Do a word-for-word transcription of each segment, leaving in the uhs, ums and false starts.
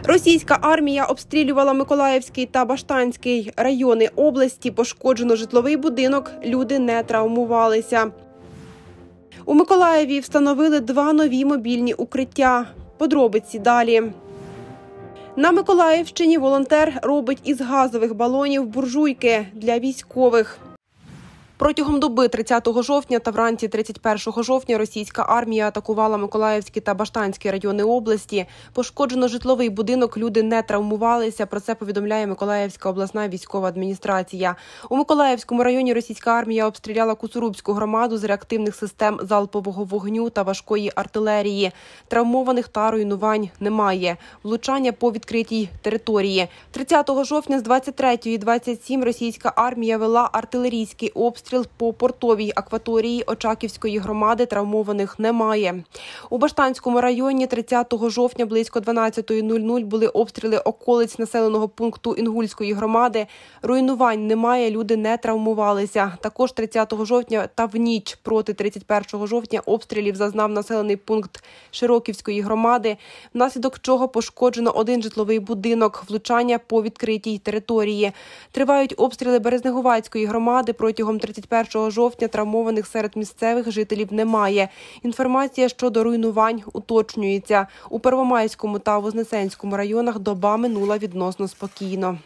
Російська армія обстрілювала Миколаївський та Баштанський райони області, пошкоджено житловий будинок, люди не травмувалися. У Миколаєві встановили два нові мобільні укриття. Подробиці далі. На Миколаївщині волонтер робить із газових балонів буржуйки для військових. Протягом доби тридцятого жовтня та вранці тридцять першого жовтня російська армія атакувала Миколаївський та Баштанський райони області. Пошкоджено житловий будинок, люди не травмувалися. Про це повідомляє Миколаївська обласна військова адміністрація. У Миколаївському районі російська армія обстріляла Куцурубську громаду з реактивних систем залпового вогню та важкої артилерії. Травмованих та руйнувань немає. Влучання по відкритій території. тридцятого жовтня з двадцять третьої двадцять сім російська армія вела артилерійський обстріл по портовій акваторії Очаківської громади, травмованих немає. У Баштанському районі тридцятого жовтня близько дванадцятої нуль-нуль були обстріли околиць населеного пункту Інгульської громади. Руйнувань немає, люди не травмувалися. Також тридцятого жовтня та в ніч проти тридцять першого жовтня обстрілів зазнав населений пункт Широківської громади, внаслідок чого пошкоджено один житловий будинок, влучання по відкритій території. Тривають обстріли Березнеговацької громади. Протягом тридцять першого жовтня травмованих серед місцевих жителів немає. Інформація щодо руйнувань уточнюється. У Первомайському та Вознесенському районах доба минула відносно спокійно.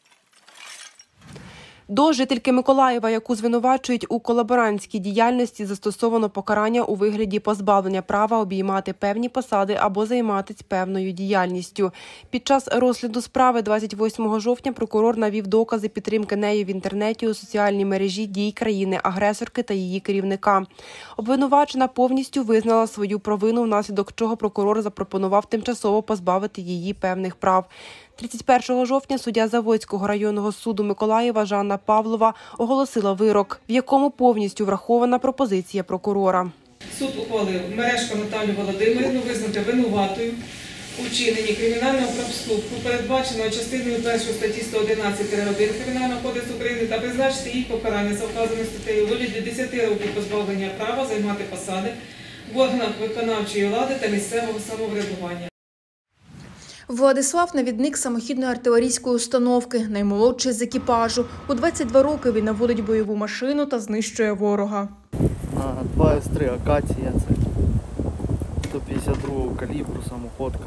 До жительки Миколаєва, яку звинувачують у колаборантській діяльності, застосовано покарання у вигляді позбавлення права обіймати певні посади або займатися певною діяльністю. Під час розгляду справи двадцять восьмого жовтня прокурор навів докази підтримки нею в інтернеті у соціальній мережі дій країни-агресорки та її керівника. Обвинувачена повністю визнала свою провину, внаслідок чого прокурор запропонував тимчасово позбавити її певних прав. тридцять першого жовтня суддя Заводського районного суду Миколаєва Жанна Павлова оголосила вирок, в якому повністю врахована пропозиція прокурора. Суд ухвалив Мережко Наталію Володимирівну визнати винуватою у вчиненні кримінального проступку, передбаченого частиною першої статті сто одинадцять один Кримінального кодексу України, та призначити їй покарання за вказаною статтею у вигляді десяти років позбавлення права займати посади в органах виконавчої влади та місцевого самоврядування. Владислав – навідник самохідної артилерійської установки, наймолодший з екіпажу. У двадцять два роки він наводить бойову машину та знищує ворога. два ес три «Акація» – це сто п'ятдесят другого калібру самоходка.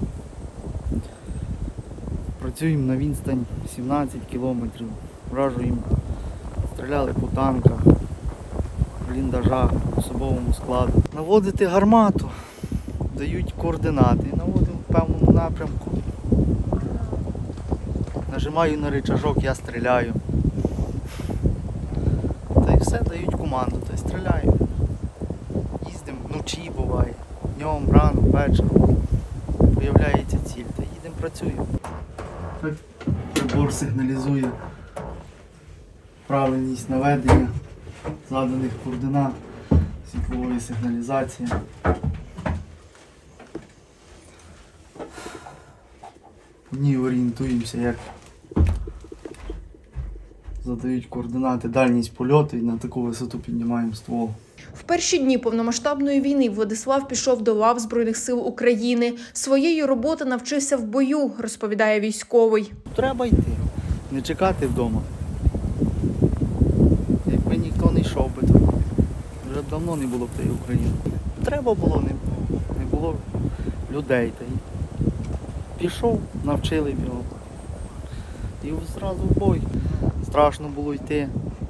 Працюємо на відстань сімнадцять кілометрів. Вражуємо, стріляли по танках, бліндажах, особовому складу. Наводити гармату, дають координати, наводимо в певному напрямку. Нажимаю на рычажок, я стріляю. Та й все, дають команду, та й стріляю. Їздимо вночі буває, днем, рано, вечором. Появляється ціль, та їдемо, працюємо. Прибор сигналізує правильність наведення заданих координат, світлової сигналізації. В ній орієнтуємося, як задають координати, дальність польоту, і на таку висоту піднімаємо ствол. В перші дні повномасштабної війни Владислав пішов до лав Збройних сил України. Своєї роботи навчився в бою, розповідає військовий. Треба йти, не чекати вдома. Якби ніхто не йшов би, то вже давно не було б тієї України. Треба було, не, не було людей. Та й пішов, навчили б його. І одразу в бой. Страшно було йти.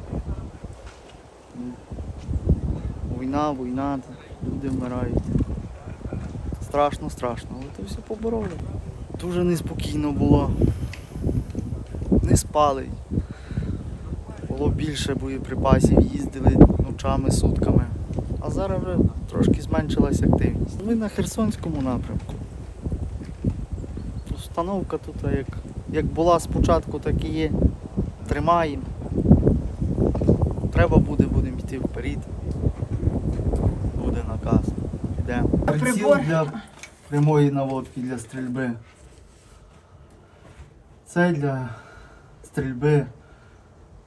Війна, війна, люди вмирають. Страшно, страшно, але то все побороли. Дуже неспокійно було. Не спали. Було більше боєприпасів, їздили ночами, сутками. А зараз вже трошки зменшилася активність. Ми на Херсонському напрямку. Установка тут, як, як була спочатку, так і є. Тримаємо. Треба буде, будемо йти вперед. Буде наказ. Йдемо. Приціл для прямої наводки, для стрільби. Це для стрільби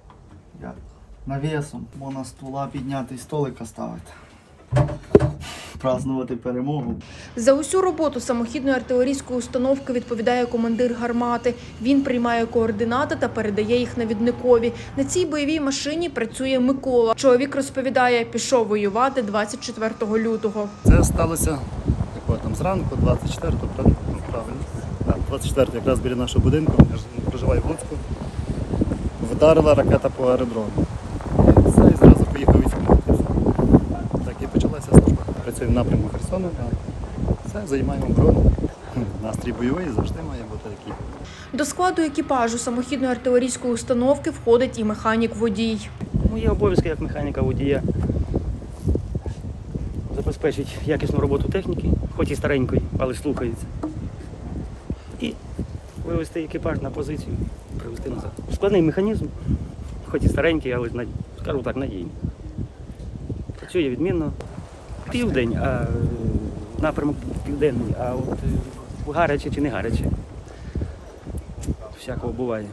як навісом. Можна ствола підняти і столика ставити. празднувати перемогу. За усю роботу самохідної артилерійської установки відповідає командир гармати. Він приймає координати та передає їх навідникові. На цій бойовій машині працює Микола. Чоловік розповідає, пішов воювати двадцять четвертого лютого. Це сталося якого там зранку, двадцять четвертого, правильно? Так, двадцять четвертого якраз біля нашого будинку, я ж проживаю в Луцьку. Вдарила ракета по аеродрому. І все, і зразу поїхав військовий. Так і почалася служба. Працюємо в напрямку Херсону, а все, займаємо оборону. Настрій бойовий завжди має бути такий. До складу екіпажу самохідної артилерійської установки входить і механік-водій. Мої обов'язки як механіка-водія забезпечить якісну роботу техніки, хоч і старенької, але слухається. І вивести екіпаж на позицію, привести назад. Складний механізм, хоч і старенький, але, скажу так, надійний. Працює відмінно. Південь, а напрямок південний, а от гаряче чи не гаряче. Всякого буває.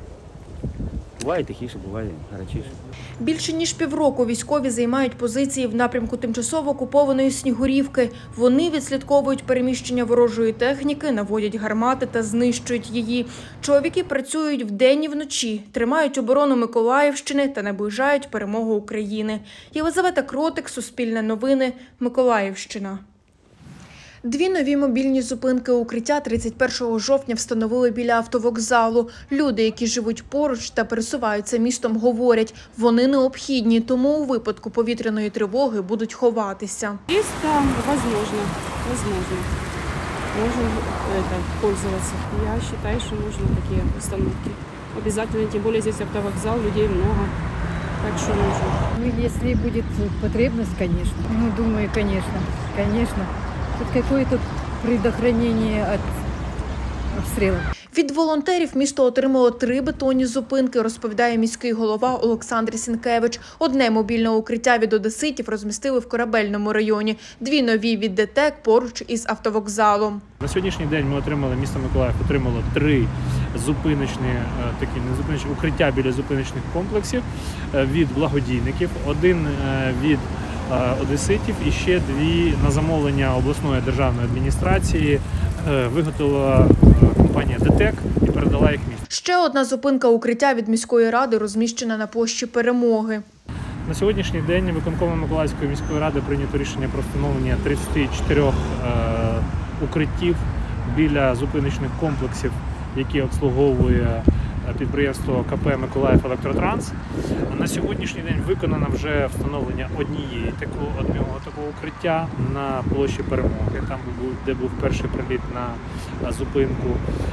Буває тихіше, буває гарячіше. Більше ніж півроку військові займають позиції в напрямку тимчасово окупованої Снігурівки. Вони відслідковують переміщення ворожої техніки, наводять гармати та знищують її. Чоловіки працюють вдень і вночі, тримають оборону Миколаївщини та наближають перемогу України. Єлизавета Кротик, Суспільне новини, Миколаївщина. Дві нові мобільні зупинки укриття тридцять першого жовтня встановили біля автовокзалу. Люди, які живуть поруч та пересуваються містом, говорять, вони необхідні, тому у випадку повітряної тривоги будуть ховатися. Есть там, возможно, возможно. Можем это, пользоваться. Я считаю, что нужны такие установки. Обязательно, тем более здесь автовокзал, людей много. Так что нужно. Ну, если будет потребность, конечно. Ну, думаю, конечно, конечно. Тут какое-то предохранение от обстрелов. Від волонтерів місто отримало три бетонні зупинки, розповідає міський голова Олександр Сінкевич. Одне мобільне укриття від одеситів розмістили в Корабельному районі, дві нові від ДТЕК поруч із автовокзалом. На сьогоднішній день ми отримали, місто Миколаїв отримало три зупиночні, такі незупиночні укриття біля зупиночних комплексів від благодійників, один від одеситів і ще дві на замовлення обласної державної адміністрації виготовила компанія ДТЕК і передала їх місту. Ще одна зупинка укриття від міської ради розміщена на площі Перемоги. На сьогоднішній день виконкомом Миколаївської міської ради прийнято рішення про встановлення тридцяти чотирьох е, укриттів біля зупиночних комплексів, які обслуговує підприємство КП «Миколаїв Електротранс». На сьогоднішній день виконано вже встановлення однієї такого, одного такого укриття на площі Перемоги, там, де був перший приліт на зупинку.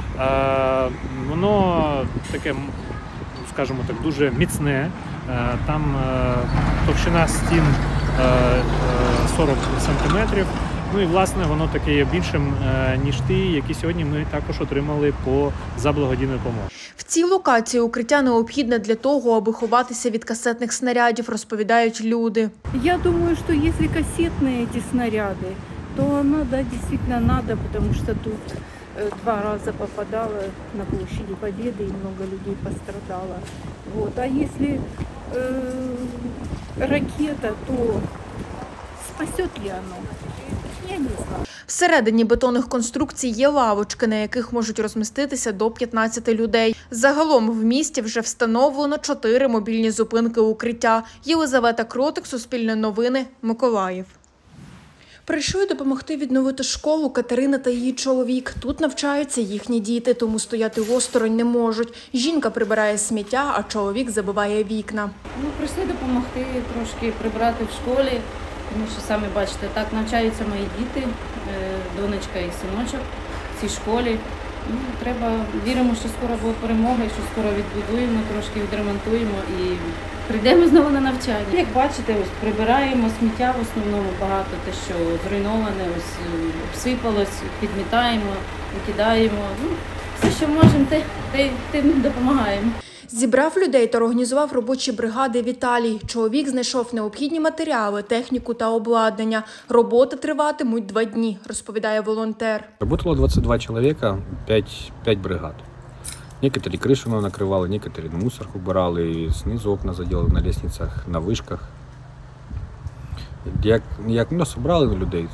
Воно таке, скажімо так, дуже міцне. Там товщина стін сорок сантиметрів. Ну і, власне, воно таке є більшим, ніж ті, які сьогодні ми також отримали по за благодійну допомогу. В цій локації укриття необхідне для того, аби ховатися від касетних снарядів, розповідають люди. Я думаю, что если кассетные эти снаряды, то надо, действительно надо, потому что тут э, два раза попадало на площади Победы и много людей пострадало. Вот. А если э, ракета, то спасет ли оно? Я не знаю. Всередині бетонних конструкцій є лавочки, на яких можуть розміститися до п'ятнадцяти людей. Загалом в місті вже встановлено чотири мобільні зупинки укриття. Єлизавета Кротик, Суспільне новини, Миколаїв. Прийшли допомогти відновити школу Катерина та її чоловік. Тут навчаються їхні діти, тому стояти осторонь не можуть. Жінка прибирає сміття, а чоловік забиває вікна. Ну, прийшли допомогти трошки прибрати в школі, тому що, самі бачите, так навчаються мої діти, донечка і синочок в цій школі. Ну, треба, віримо, що скоро буде перемога, і що скоро відбудуємо, трошки відремонтуємо і прийдемо знову на навчання. Як бачите, ось прибираємо сміття в основному багато, те, що зруйноване, ось обсипалось, підмітаємо, викидаємо. Ну, все, що можемо, те, те, тим допомагаємо. Зібрав людей та організував робочі бригади Віталій. Чоловік знайшов необхідні матеріали, техніку та обладнання. Роботи триватимуть два дні, розповідає волонтер. Работало двадцать два человека, пять, пять бригад. Некоторые крышу накрывали, некоторые мусор убирали, снизу окна заделали на лестницах, на вышках. Як, як ну, собрали людей,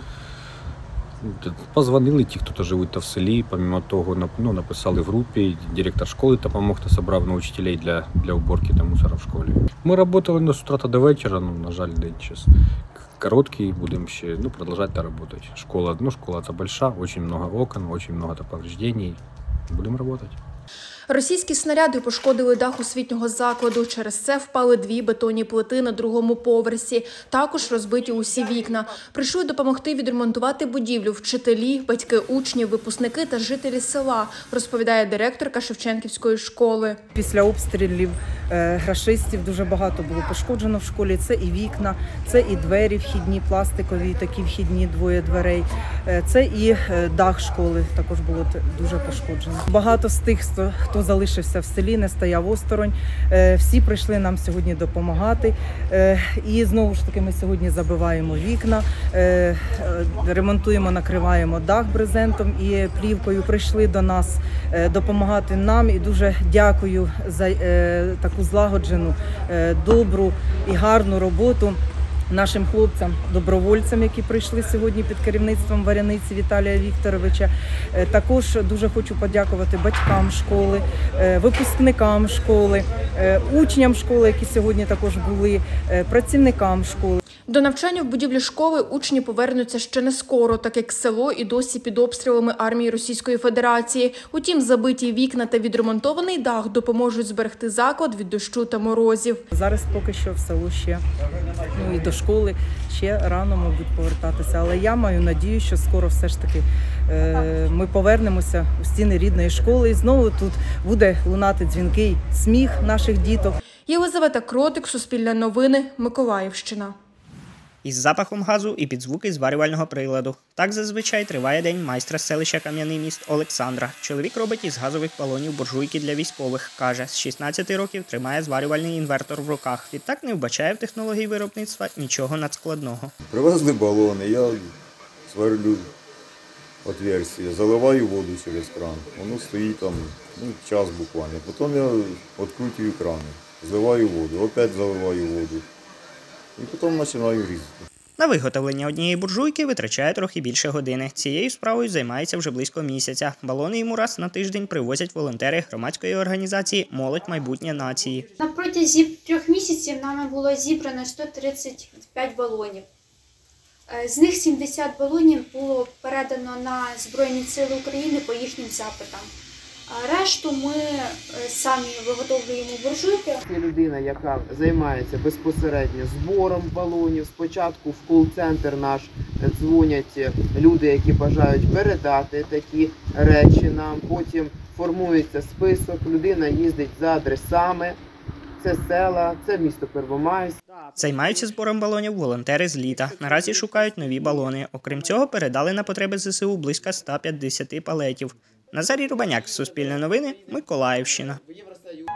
позвонили ті, хто живуть в селі, помимо того, ну, написали в групі, директор школи допомог, хто зібрав на учителей для, для уборки та мусора в школі. Ми працювали ну, з утра до вечора, ну, на жаль, день час короткий, будемо ще ну, продовжувати працювати. Школа, ну, школа це велика, дуже багато окон, дуже багато повреждень, будемо працювати. Російські снаряди пошкодили дах освітнього закладу. Через це впали дві бетонні плити на другому поверсі. Також розбиті усі вікна. Прийшли допомогти відремонтувати будівлю вчителі, батьки учнів, випускники та жителі села, розповідає директорка Шевченківської школи. Після обстрілів рашистів дуже багато було пошкоджено в школі. Це і вікна, це і двері вхідні, пластикові, такі вхідні, двоє дверей. Це і дах школи також було дуже пошкоджено. Багато з тих, хто залишився в селі, не стояв осторонь. Всі прийшли нам сьогодні допомагати. І знову ж таки ми сьогодні забиваємо вікна, ремонтуємо, накриваємо дах брезентом і плівкою. Прийшли до нас допомагати нам і дуже дякую за таку злагоджену, добру і гарну роботу нашим хлопцям, добровольцям, які прийшли сьогодні під керівництвом Варяниці Віталія Вікторовича. Також дуже хочу подякувати батькам школи, випускникам школи, учням школи, які сьогодні також були, працівникам школи. До навчання в будівлі школи учні повернуться ще не скоро, так як село і досі під обстрілами армії Російської Федерації. Утім, забиті вікна та відремонтований дах допоможуть зберегти заклад від дощу та морозів. Зараз поки що в село ще, ну і до школи ще рано, мабуть, повертатися. Але я маю надію, що скоро все ж таки е, ми повернемося у стіни рідної школи і знову тут буде лунати дзвінкий сміх наших діток. Єлизавета Кротик, Суспільне новини, Миколаївщина. Із запахом газу і під звуки зварювального приладу. Так зазвичай триває день майстра з селища Кам'яний Міст Олександра. Чоловік робить із газових балонів буржуйки для військових. Каже, з шістнадцяти років тримає зварювальний інвертор в руках. Відтак не вбачає в технології виробництва нічого надскладного. Привезли балони, я сверлю отверстие, заливаю воду через кран. Воно стоїть там ну, час буквально. Потім я відкручую крани, зливаю воду, опять заливаю воду. І потім починаю різати. На виготовлення однієї буржуйки витрачає трохи більше години. Цією справою займається вже близько місяця. Балони йому раз на тиждень привозять волонтери громадської організації «Молодь майбутнє нації». На протязі трьох місяців нами було зібрано сто тридцять п'ять балонів. З них сімдесят балонів було передано на Збройні Сили України по їхнім запитам. Решту ми самі виготовлюємо буржуйки. Це людина, яка займається безпосередньо збором балонів. Спочатку в кол-центр наш дзвонять люди, які бажають передати такі речі нам. Потім формується список, людина їздить за адресами. Це села, це місто Первомайськ. Займаються збором балонів волонтери з літа. Наразі шукають нові балони. Окрім цього, передали на потреби ЗСУ близько ста п'ятдесяти палетів. Назарій Рубаняк, Суспільне новини, Миколаївщина.